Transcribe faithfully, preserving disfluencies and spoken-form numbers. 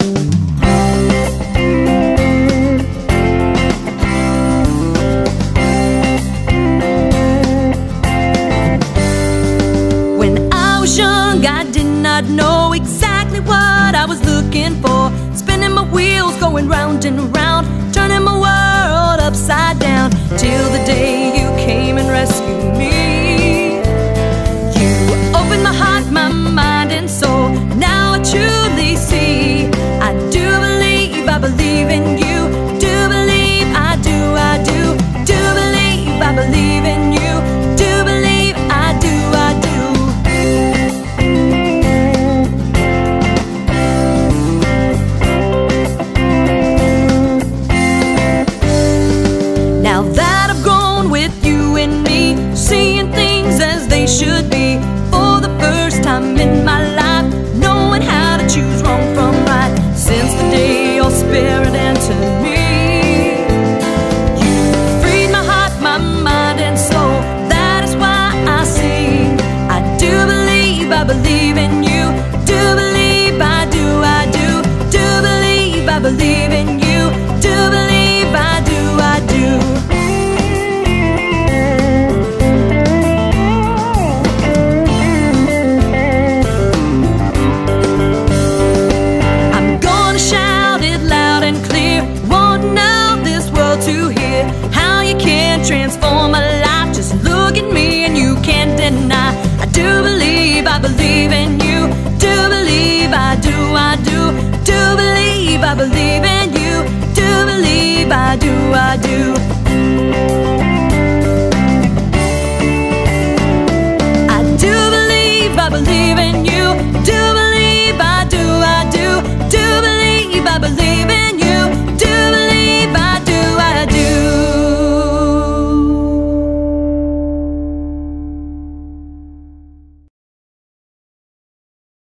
I know exactly what I was looking for, spinning my wheels, going round and round, turning my world upside down, till the day you came and rescued me. You opened my heart, my mind and soul. Now I truly see, I do believe, I believe in you. Do believe, I do, I do. Do believe, I believe in you. Do believe, I do, I do. Now that I've grown with you and me, seeing things as they should be, for the first time in my life, knowing how to choose wrong from right, since the day your spirit